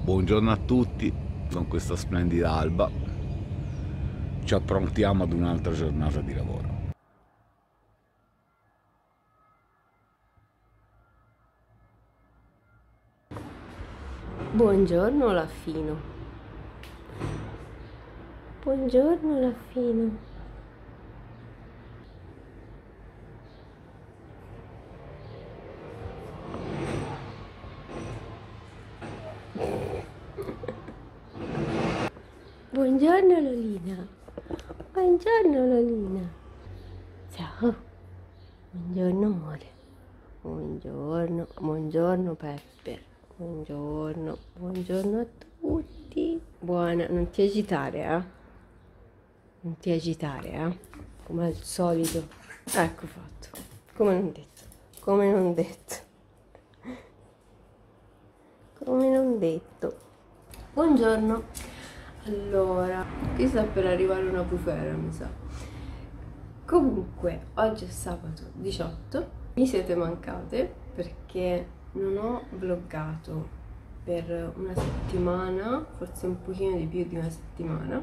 Buongiorno a tutti, con questa splendida alba ci approntiamo ad un'altra giornata di lavoro. Buongiorno Laffino. Buongiorno Laffino. Buongiorno Lolina. Buongiorno Lolina. Ciao. Buongiorno amore. Buongiorno Pepper. Buongiorno a tutti. Buona, non ti agitare, Non ti agitare, come al solito. Ecco fatto. Come non detto. Come non detto. Buongiorno. Allora, qui sta per arrivare una bufera, mi sa. Comunque, oggi è sabato 18. Mi siete mancate perché non ho vloggato per una settimana, forse un pochino di più di una settimana.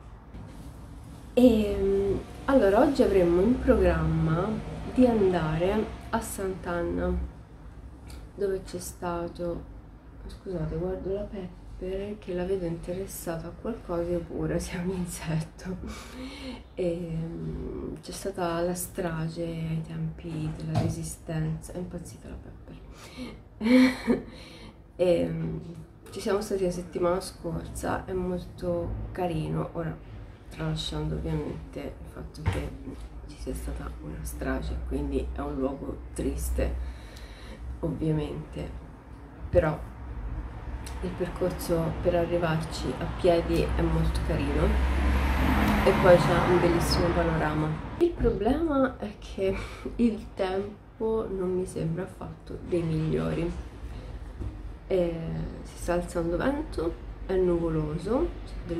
E allora oggi avremmo in programma di andare a Sant'Anna, dove c'è stato, scusate, guardo la Pepper che la vedo interessata a qualcosa, io pure, sia un insetto. E c'è stata la strage ai tempi della Resistenza, è impazzita la Pepper. E ci siamo stati la settimana scorsa, è molto carino, ora tralasciando ovviamente il fatto che ci sia stata una strage, quindi è un luogo triste ovviamente, però il percorso per arrivarci a piedi è molto carino e poi c'è un bellissimo panorama. Il problema è che il tempo non mi sembra affatto dei migliori. Si sta alzando vento, è nuvoloso, c'è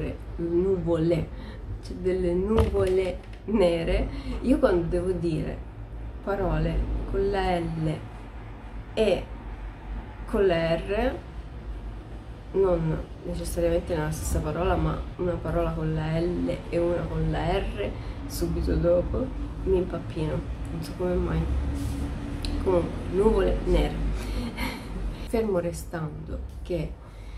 delle nuvole nere. Io quando devo dire parole con la L e con la R, non necessariamente nella stessa parola, ma una parola con la L e una con la R subito dopo, mi impappino, non so come mai. Comunque, nuvole nere. Fermo restando che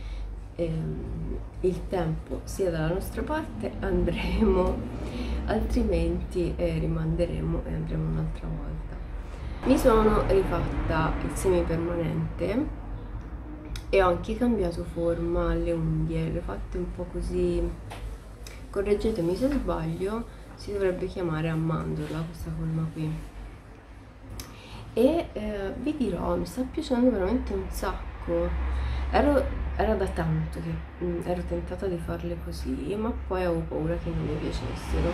il tempo sia dalla nostra parte, andremo, altrimenti rimanderemo e andremo un'altra volta. Mi sono rifatta il semipermanente e ho anche cambiato forma alle unghie, le ho fatte un po' così, correggetemi se sbaglio, si dovrebbe chiamare a mandorla questa forma qui. E vi dirò, mi sta piacendo veramente un sacco. Era da tanto che ero tentata di farle così, ma poi avevo paura che non mi piacessero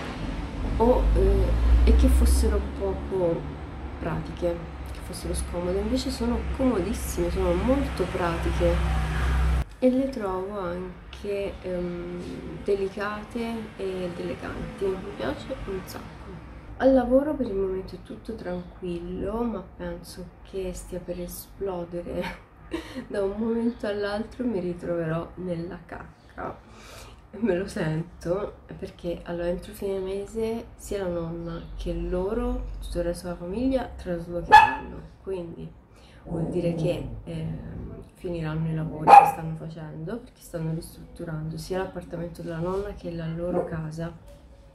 e che fossero poco pratiche, che fossero scomode. Invece sono comodissime, sono molto pratiche e le trovo anche delicate ed eleganti. Mi piace un sacco. Al lavoro per il momento è tutto tranquillo, ma penso che stia per esplodere. Da un momento all'altro mi ritroverò nella cacca. Me lo sento, perché allora entro fine mese sia la nonna che loro, tutto il resto della famiglia, traslocheranno. Quindi vuol dire che finiranno i lavori che stanno facendo, perché stanno ristrutturando sia l'appartamento della nonna che la loro casa.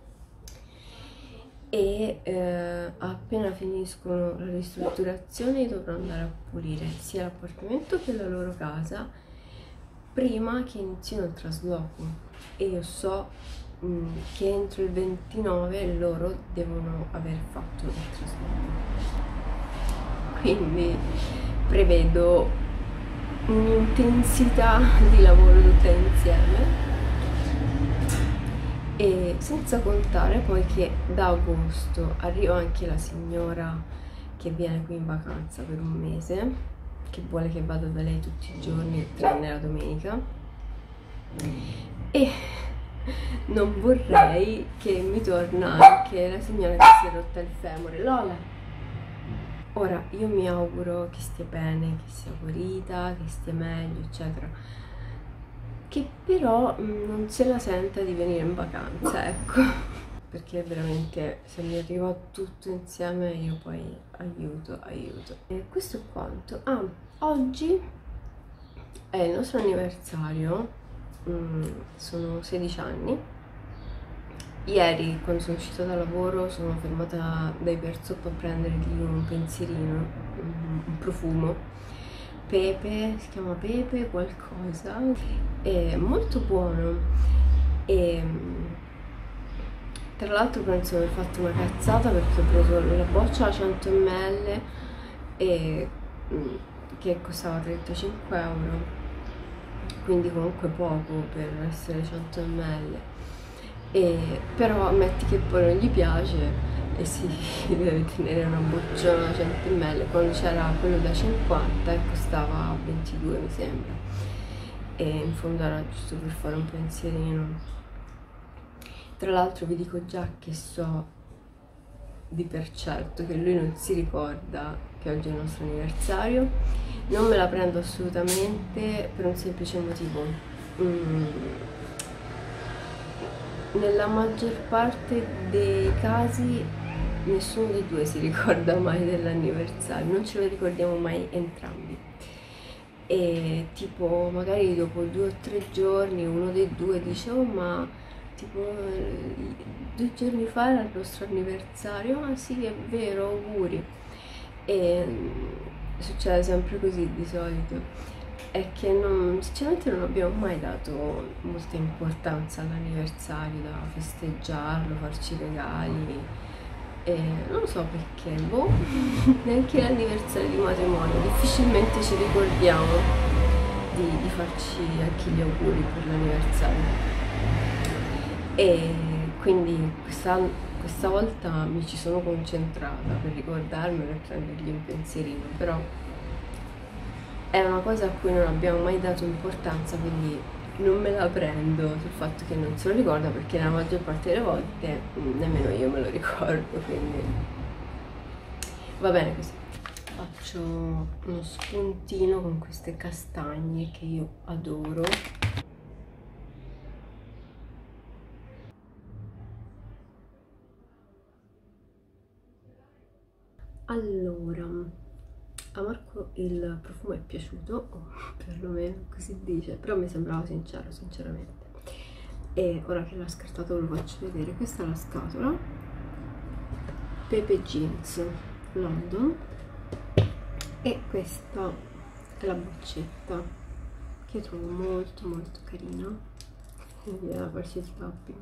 E appena finiscono la ristrutturazione dovrò andare a pulire sia l'appartamento che la loro casa prima che inizino il trasloco, e io so che entro il 29 loro devono aver fatto il trasloco, quindi prevedo un'intensità di lavoro tutta insieme. E senza contare poi che da agosto arriva anche la signora che viene qui in vacanza per un mese, che vuole che vada da lei tutti i giorni tranne la domenica, e non vorrei che mi torna anche la signora che si è rotta il femore. Lola, Ora, io mi auguro che stia bene, che sia guarita, che stia meglio, eccetera, che però non se la senta di venire in vacanza, ecco, perché veramente se mi arriva tutto insieme io poi aiuto. E questo è quanto. Ah, oggi è il nostro anniversario, sono 16 anni. Ieri, quando sono uscita da lavoro, sono fermata dai Bersop a prendergli un pensierino, un profumo. Pepe, si chiama Pepe qualcosa, è molto buono. E tra l'altro penso di aver fatto una cazzata perché ho preso la boccia da 100 ml e, che costava 35 euro, quindi comunque poco per essere 100 ml. Però ammetti che poi non gli piace e si deve tenere una bocciona da 100 ml, quando c'era quello da 50 e costava 22 mi sembra, e in fondo era giusto per fare un pensierino. Tra l'altro vi dico già che so di per certo che lui non si ricorda che oggi è il nostro anniversario. Non me la prendo assolutamente per un semplice motivo. Nella maggior parte dei casi nessuno dei due si ricorda mai dell'anniversario, non ce lo ricordiamo mai entrambi. E tipo magari dopo 2 o 3 giorni uno dei due dice: oh, ma tipo 2 giorni fa era il nostro anniversario. Ah sì, è vero, auguri. E succede sempre così di solito. È che sinceramente non abbiamo mai dato molta importanza all'anniversario, da festeggiarlo, farci regali, e non lo so perché, boh, neanche l'anniversario di matrimonio, difficilmente ci ricordiamo di farci anche gli auguri per l'anniversario. E quindi questa volta mi ci sono concentrata per ricordarmelo e prendergli un pensierino, però è una cosa a cui non abbiamo mai dato importanza, quindi non me la prendo sul fatto che non se lo ricorda, perché la maggior parte delle volte nemmeno io me lo ricordo, quindi va bene così. Faccio uno spuntino con queste castagne che io adoro. Allora, a Marco il profumo è piaciuto, o perlomeno così dice, però mi sembrava sincero, sinceramente. E ora che l'ha scartato ve lo faccio vedere. Questa è la scatola, Pepe Jeans London, e questa è la boccetta che trovo molto molto carina, quindi è la qualsiasi tapping,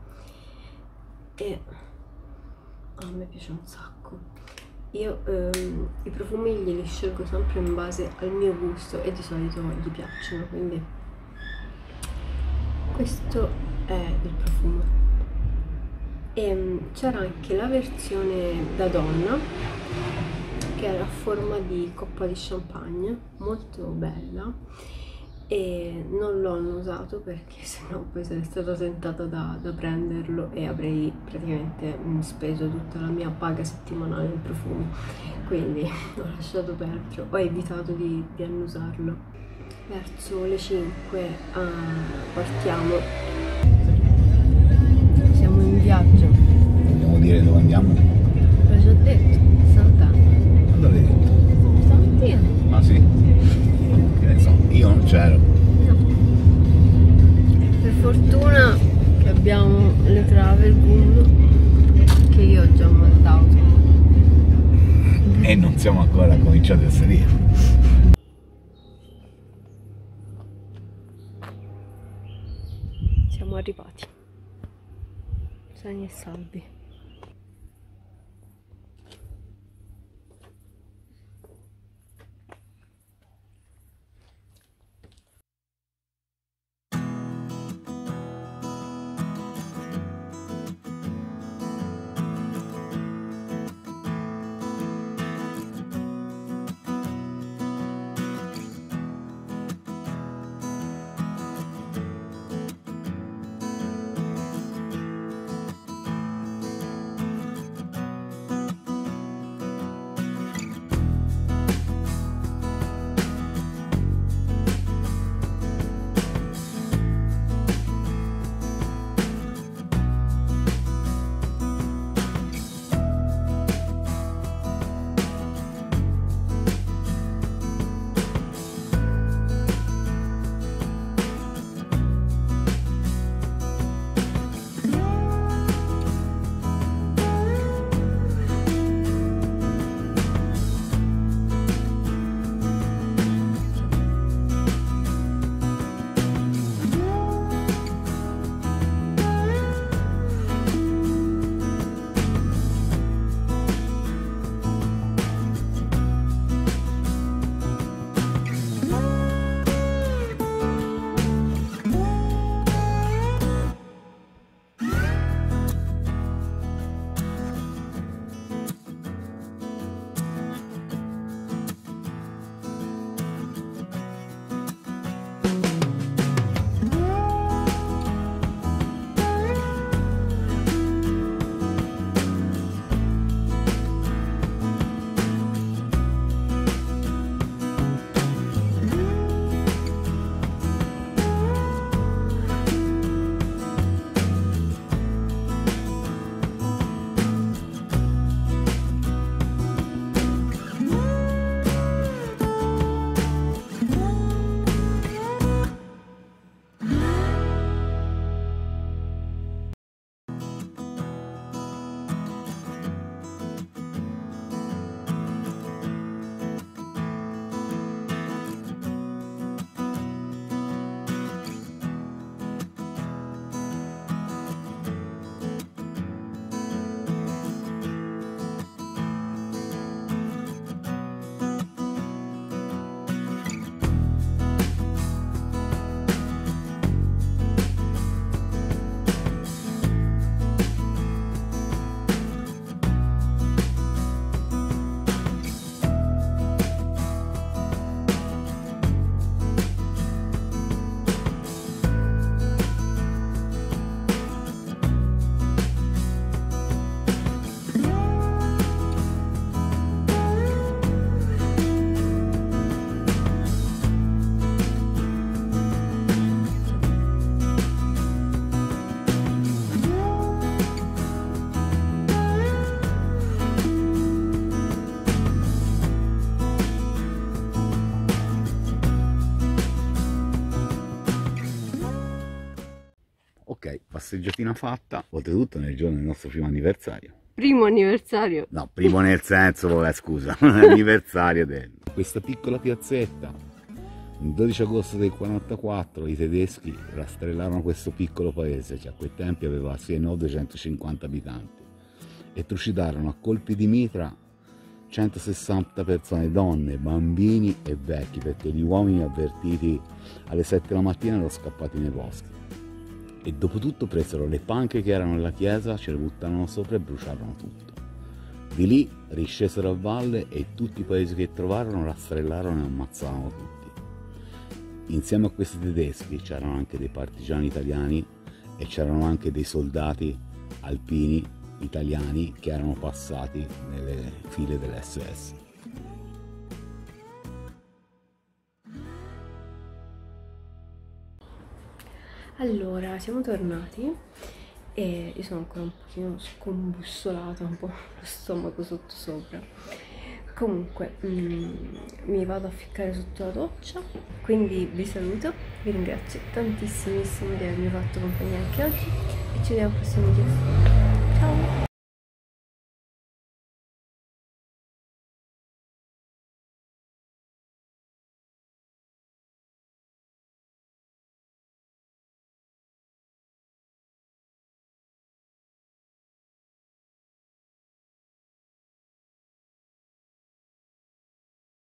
e a me piace un sacco. Io i profumi glieli scelgo sempre in base al mio gusto e di solito gli piacciono, quindi questo è il profumo. E c'era anche la versione da donna che era a forma di coppa di champagne, molto bella, e non l'ho usato perché sennò poi sarei stata tentata da prenderlo e avrei praticamente speso tutta la mia paga settimanale in profumi, quindi ho lasciato perdere, ho evitato di annusarlo. Verso le 5 partiamo, siamo in viaggio. Vogliamo dire dove andiamo? L'ho già detto, Sant'Anna. Quando l'hai detto? Stamattina. Ah sì? Che ne so, io non c'ero. No. Per fortuna che abbiamo le travel gum che io ho già mandato. E non siamo ancora cominciati a salire. Siamo arrivati, sani e salvi. passeggiatina fatta, oltretutto nel giorno del nostro primo anniversario. Primo anniversario? No, primo nel senso, vabbè, scusa, anniversario del... Questa piccola piazzetta, il 12 agosto del 44 i tedeschi rastrellarono questo piccolo paese, che a quei tempi aveva 6.950 abitanti, e trucidarono a colpi di mitra 160 persone, donne, bambini e vecchi, perché gli uomini avvertiti alle 7 della mattina erano scappati nei boschi. E dopo tutto presero le panche che erano nella chiesa, ce le buttarono sopra e bruciarono tutto. Di lì riscesero a valle e tutti i paesi che trovarono rastrellarono e ammazzarono tutti. Insieme a questi tedeschi c'erano anche dei partigiani italiani e c'erano anche dei soldati alpini italiani che erano passati nelle file dell'SS. Allora, siamo tornati e io sono ancora un pochino scombussolata, un po' lo stomaco sotto sopra. Comunque mi vado a ficcare sotto la doccia, quindi vi saluto, vi ringrazio tantissimo di avermi fatto compagnia anche oggi e ci vediamo al prossimo video. Ciao!